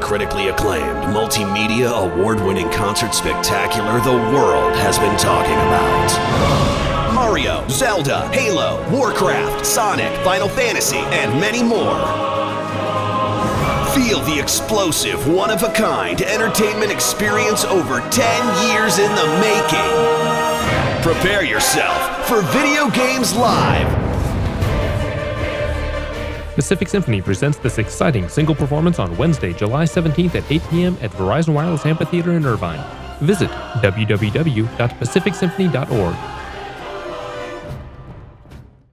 critically acclaimed, multimedia, award-winning concert spectacular the world has been talking about. Mario, Zelda, Halo, Warcraft, Sonic, Final Fantasy, and many more. Feel the explosive, one-of-a-kind entertainment experience over 10 years in the making. Prepare yourself for Video Games Live. Pacific Symphony presents this exciting single performance on Wednesday, July 17th at 8 p.m. at Verizon Wireless Amphitheater in Irvine. Visit www.pacificsymphony.org.